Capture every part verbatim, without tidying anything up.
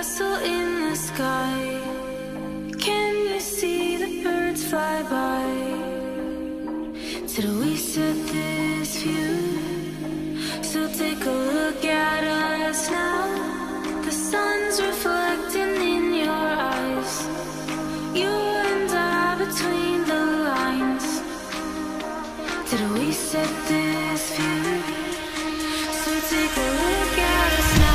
castle in the sky. Can you see the birds fly by? Did we set this view? So take a look at us now. The sun's reflecting in your eyes. You and I between the lines. Did we set this view? So take a look at us now.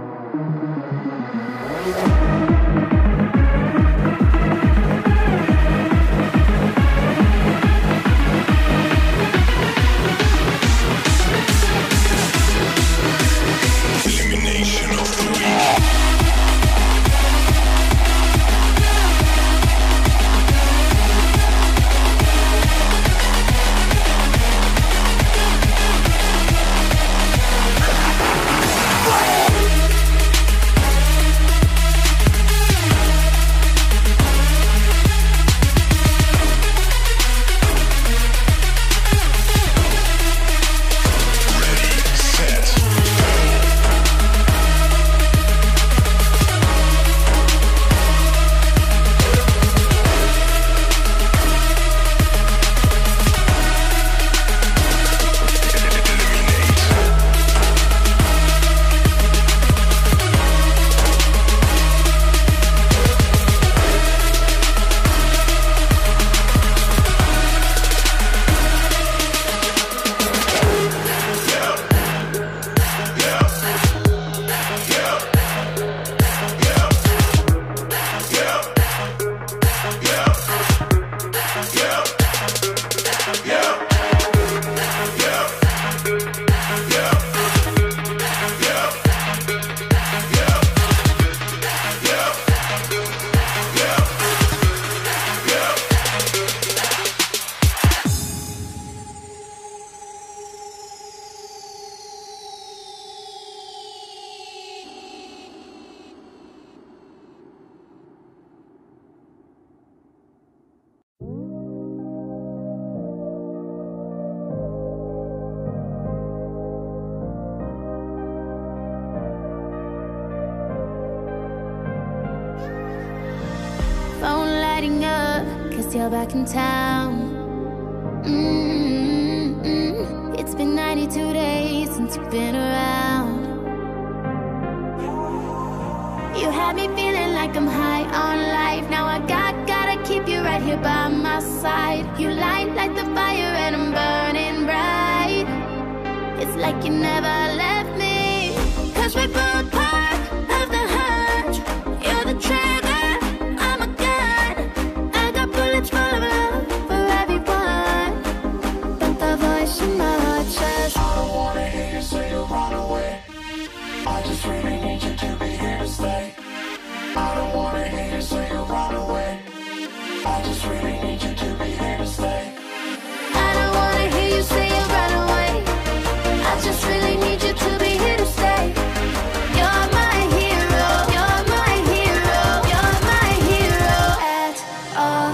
You're back in town. Mm-hmm. It's been ninety-two days since you've been around. You had me feeling like I'm high on life. Now I got, gotta keep you right here by my side. You light like the fire and I'm burning bright. It's like you never left me. Cause we both part of the hunt. You're the trigger, I'm a gun. I got bullets full of love for everyone. But the voice in my heart says, I don't wanna hear you say you'll run away. I just really need you to be here to stay. I don't wanna hear you say you'll run away. I just really need you to be here to stay. I don't wanna hear you say you'll run away. I just really need you to be here to stay. You're my hero, you're my hero, you're my hero at all.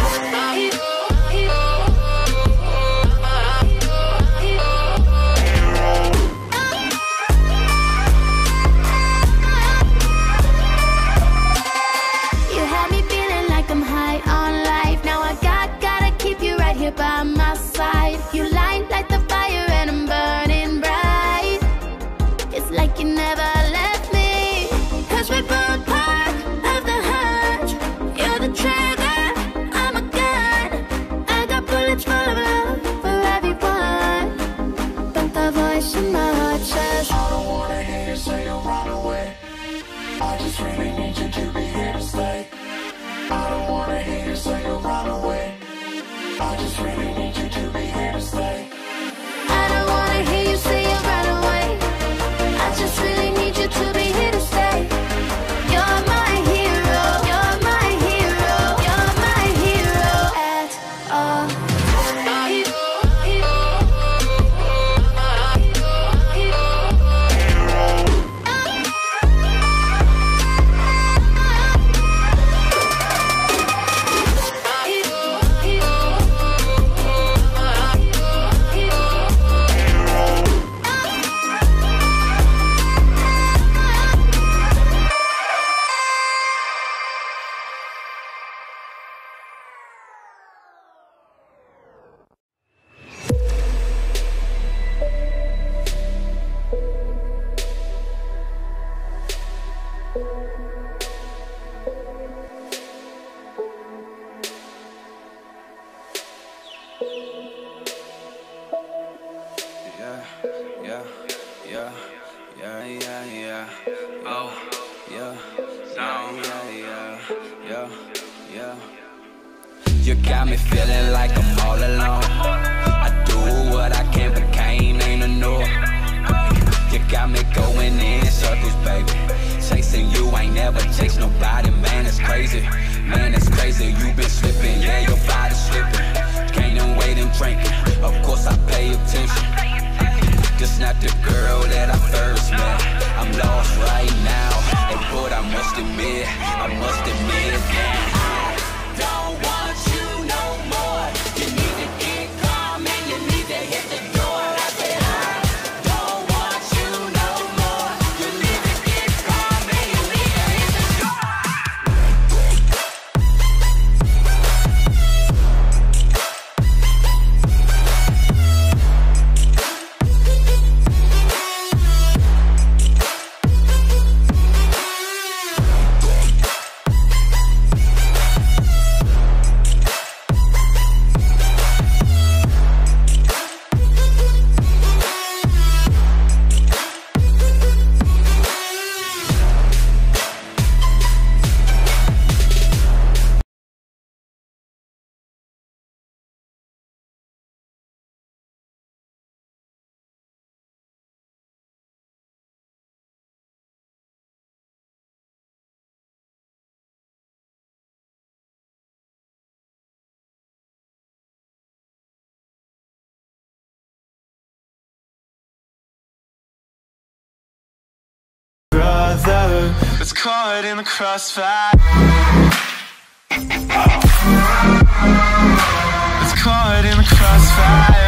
You had me feeling like I'm high on life. Now I got, gotta keep you right here by my side. You light like the fire and I'm burning bright. It's like you never left me. Cause we both part of the hunt. You're the trigger, I'm a gun. I got bullets full of love for everyone. But the voice in my heart says, I don't wanna hear you say you'll run away. I just really need you to be here to stay. I don't wanna hear you say you'll run away. I just really need you to be here to stay. I don't wanna hear you say you'll run away. I just really need you to be here to stay. You're my hero, you're my hero, you're my hero at all. Oh, yeah, yeah, yeah, yeah, yeah, yeah. You got me feeling like I'm all alone. I do what I can, but can't ain't enough. You got me going in circles, baby. Chasing you, ain't never chase nobody. Man, it's crazy. Man, it's crazy. You been slipping, yeah, your body's slipping. Gaining weight and drinking. Of course I pay attention. This not the girl that I first met. I'm lost right now, and but I must admit, I must admit that I don't want you no more. You need to get calm and you need to hit the door. I said I don't want you no more. You need to get calm and you need to hit the door. Was caught in the crossfire. Was caught in the crossfire.